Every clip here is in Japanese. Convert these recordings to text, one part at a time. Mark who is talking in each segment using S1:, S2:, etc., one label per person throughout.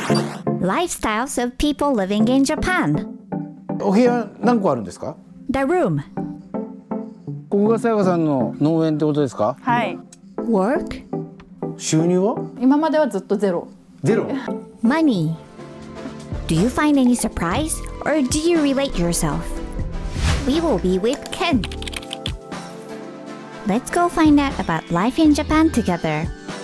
S1: Lifestyles of people living in Japan.
S2: お部屋何個あるんですか？
S1: The room.
S2: ここがさやかさんの農園ってことですか？
S3: はい。
S1: Work.
S2: 収入は？
S3: 今まではずっとゼロ。
S2: ゼロ。
S1: Money. Do you find any surprise or do you relate yourself? We will be with Ken. Let's go find out about life in Japan together.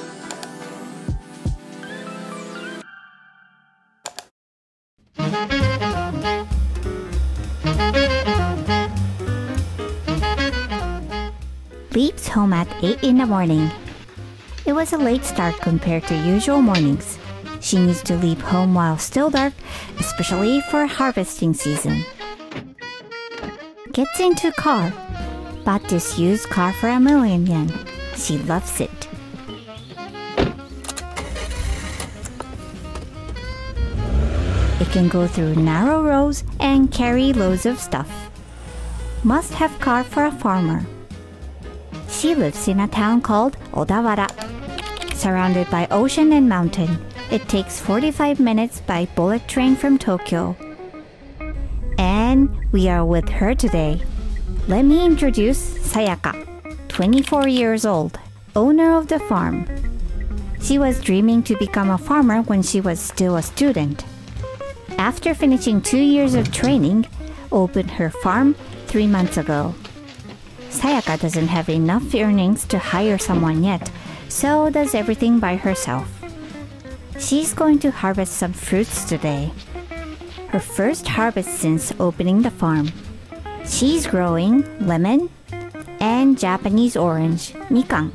S1: Leaves home at 8 in the morning. It was a late start compared to usual mornings. She needs to leave home while still dark, especially for harvesting season. Gets into car. Bought this used car for yen. She loves it. It can go through narrow roads and carry loads of stuff. Must have car for a farmer. She lives in a town called Odawara. Surrounded by ocean and mountain, it takes 45 minutes by bullet train from Tokyo. And we are with her today. Let me introduce Sayaka, 24 years old, owner of the farm. She was dreaming to become a farmer when she was still a student. After finishing 2 years of training, opened her farm 3 months ago. Sayaka doesn't have enough earnings to hire someone yet, so does everything by herself. She's going to harvest some fruits today. Her first harvest since opening the farm. She's growing lemon and Japanese orange, mikan.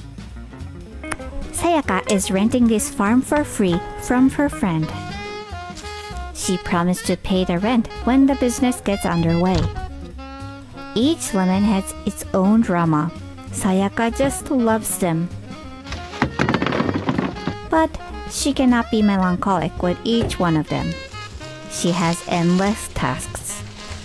S1: Sayaka is renting this farm for free from her friend. She promised to pay the rent when the business gets underway. Each lemon has its own drama. Sayaka just loves them. But she cannot be melancholic with each one of them. She has endless tasks.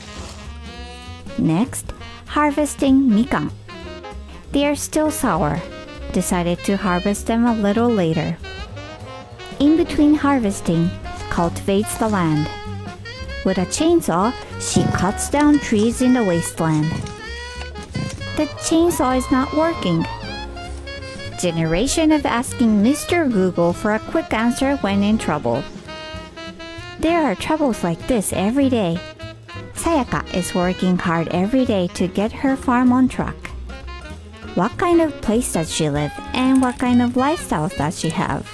S1: Next, harvesting mikan. They are still sour. Decided to harvest them a little later. In between harvesting, cultivates the land. With a chainsaw, she cuts down trees in the wasteland. The chainsaw is not working. Generation of asking Mr. Google for a quick answer when in trouble. There are troubles like this every day. Sayaka is working hard every day to get her farm on track. What kind of place does she live and what kind of lifestyle does she have?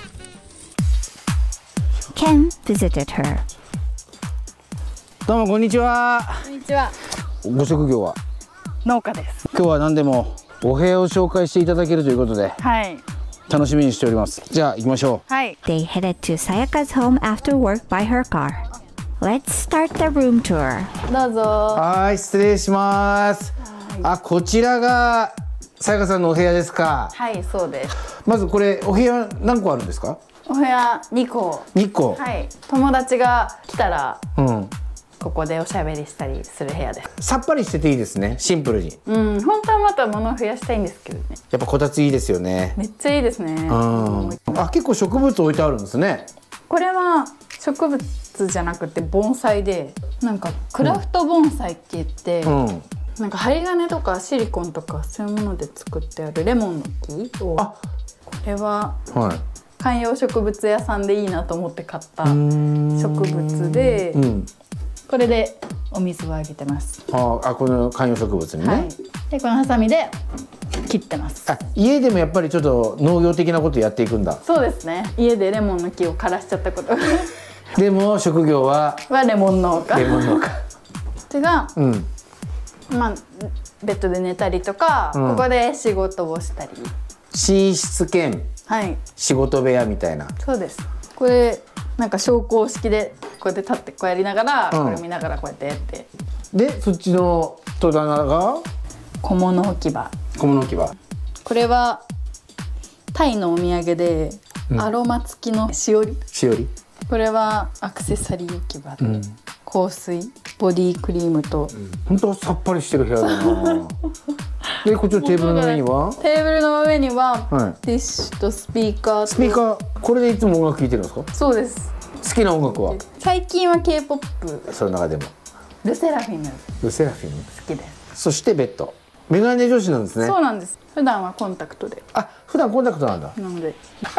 S1: Ken visited her.
S2: どうもこんにちは。
S3: こんにちは。
S2: ご職業は？
S3: 農家です。
S2: 今日は何でもお部屋を紹介していただけるということで、
S3: はい。
S2: 楽しみにしております。じゃあ行きましょう。
S3: はい。
S1: They headed to Sayaka's home after work by her car. Let's start the room tour.
S3: どうぞ。
S2: はい、失礼します。あ、こちらがさやかさんのお部屋ですか？
S3: はい、そうです。
S2: まずこれお部屋何個あるんですか？
S3: お部屋2個。
S2: 2個。
S3: はい。友達が来たら、
S2: うん。
S3: ここでおしゃべりしたりする部屋です。
S2: さっぱりしてていいですね。シンプルに。
S3: うん、本当はまた物を増やしたいんですけどね。
S2: やっぱこたついいですよね。
S3: めっちゃいいですね。
S2: うん。あ、結構植物置いてあるんですね。
S3: これは植物じゃなくて盆栽で、なんかクラフト盆栽って言って、なんか針金とかシリコンとかそういうもので作ってあるレモンの木を。あ、これは観葉植物屋さんでいいなと思って買った植物で。これでお水をあげてます。
S2: あ、この観葉植物にね。はい、
S3: でこのハサミで切ってます。
S2: あ、家でもやっぱりちょっと農業的なことやっていくんだ。
S3: そうですね。家でレモンの木を枯らしちゃったことが。
S2: でも職業は
S3: レモン農家。
S2: レモン農家。
S3: それが、まあベッドで寝たりとか、ここで仕事をしたり。
S2: 寝室兼仕事部屋みたいな。
S3: そうです。これなんか昇降式でこうやって立ってこうやりながら、これ見ながらこうやってやって。で
S2: そっちの戸棚が
S3: 小物置き場。
S2: 小物置き場。こ
S3: れはタイのお土産で、アロマ付きのしおり。
S2: しおり。
S3: これはアクセサリー置き場で、香水、ボディクリームと。
S2: 本当さっぱりしてる部屋だな。でこっちのテーブルの上には？
S3: テーブルの上にはティッシュとスピーカーと。
S2: スピーカー、これでいつも音楽聴いてるんですか？
S3: そうです。
S2: 好きな音楽は？
S3: 最近は K-POP。
S2: その中でも
S3: ルセラフィム
S2: ルセラフィム
S3: 好きです。
S2: そしてベッド。メガネ女子なんですね。
S3: そうなんです。普段はコンタクトで。
S2: あ、普段コンタクトなんだ。
S3: なので。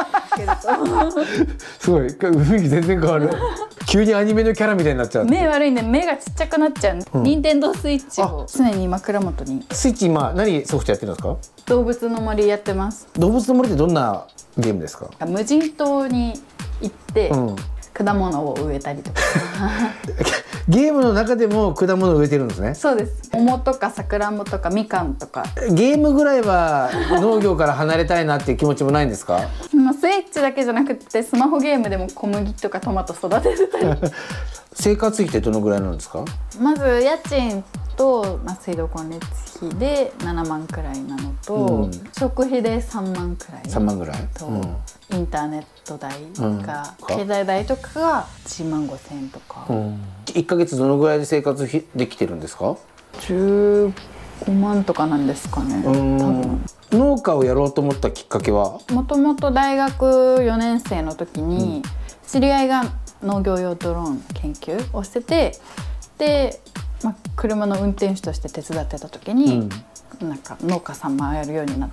S2: すごい雰囲気全然変わる。急にアニメのキャラみたいになっちゃう。
S3: 目悪いんで目がちっちゃくなっちゃう。任天堂スイッチを常に枕元に。
S2: スイッチ今何ソフトやってるんですか？
S3: 動物の森やってます。
S2: 動物の森ってどんなゲームですか？
S3: 無人島に行って、果物を植えたりとか。
S2: ゲームの中でも果物を植えてるんですね。
S3: そうです。桃とかさくらんぼとかみかんとか。
S2: ゲームぐらいは農業から離れたいなっていう気持ちもないんですか？
S3: スイッチだけじゃなくてスマホゲームでも小麦とかトマト育ててたり。
S2: 生活費ってどのぐらいなんですか？
S3: まず家賃と、水道光熱費で7万くらいなのと、食費で3万くらい。
S2: 3万ぐらい
S3: と、インターネット代が、携帯代とかが1万5千円とか。
S2: 1ヶ月どのぐらいで生活費できてるんですか
S3: ？15万とかなんですかね。多分。
S2: 農家をやろうと思ったきっかけは？
S3: もともと大学4年生の時に知り合いが農業用ドローン研究をしてて、で、車の運転手として手伝ってた時に、なんか農家さん回るようになって、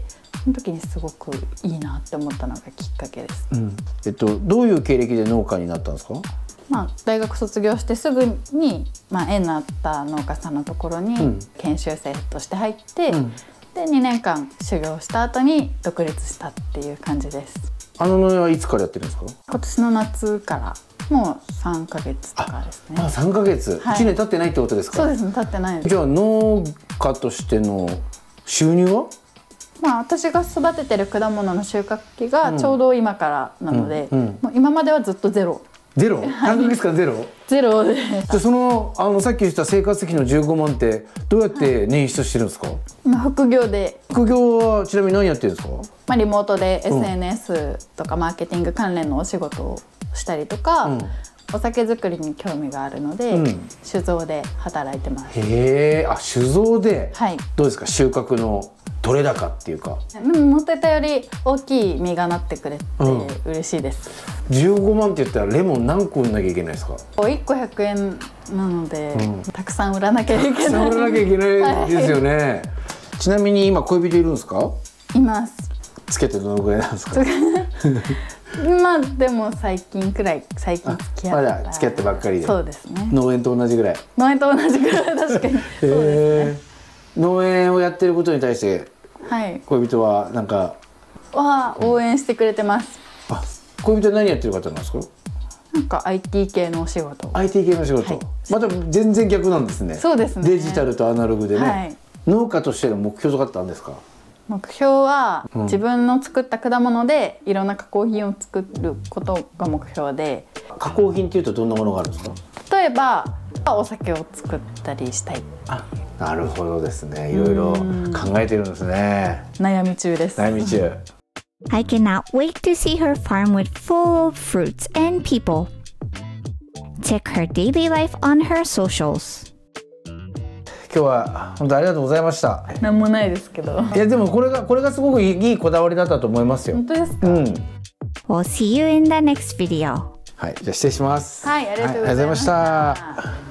S3: その時にすごくいいなって思ったのがきっかけです。
S2: どういう経歴で農家になったんですか？
S3: 大学卒業してすぐに、縁のあった農家さんのところに研修生として入って、で2年間修行した後に独立したっていう感じです。
S2: 農園はいつからやってるんですか？
S3: 今年の夏からもう3ヶ月とかですね。
S2: 3ヶ月、1年経ってないってことですか？
S3: そうですね、経ってないです。
S2: じゃあ農家としての収入は？
S3: 私が育ててる果物の収穫期がちょうど今からなので、もう今まではずっとゼロ。
S2: ゼロ？3ヶ月間ゼロ？
S3: ゼロで。
S2: じゃさっき言った生活費の15万ってどうやって捻出してるんですか？
S3: 副業で。
S2: 副業はちなみに何やってるんですか？
S3: リモートで SNS とかマーケティング関連のお仕事をしたりとか、お酒作りに興味があるので、酒造で働いてます。
S2: へえ、酒造で、
S3: はい、
S2: どうですか収穫の取れ高っていうか？
S3: 思ってたより大きい実がなってくれて嬉しいです。
S2: 15万って言ったらレモン何個売んなきゃいけないですか
S3: ？1個100円なので、たくさん売らなきゃいけない。たく
S2: さん売らなきゃいけないですよね。ちなみに今恋人いるんですか？
S3: います。
S2: 付き合ってどのぐらいなんですか？
S3: でも最近付き合った
S2: まだ付き合ってばっかりで。
S3: そうですね。
S2: 農園と同じぐらい。
S3: 農園と同じぐらい、確かに。そうですね。
S2: 農園をやってることに対して恋人はなんか
S3: 応援してくれてます。
S2: 恋人は何やってる方なんですか？
S3: なんか IT 系のお仕事。
S2: IT 系の仕事、また全然逆なんですね。
S3: そうですね。
S2: デジタルとアナログでね。農家としての目標とかってあるんですか？
S3: 目標は、自分の作った果物でいろんな加工品を作ることが目標で。
S2: 加工品っていうとどんなものがあるんですか？
S3: 例えばお酒を作ったりしたい。
S2: なるほどですね。いろいろ考えてるんですね。
S3: 悩み中です。
S2: 悩み中。
S1: I cannot wait to see her farm with full of fruits and people. Check her daily life on her socials.
S2: 今日は本当ありがとうございました。
S3: なんもないですけど。
S2: いやでもこれがすごくいいこだわりだったと思いますよ。
S3: 本当ですか？
S1: We'll see you in the next video.
S2: はい、じゃあ失礼します。
S3: はい、ありがとうございました。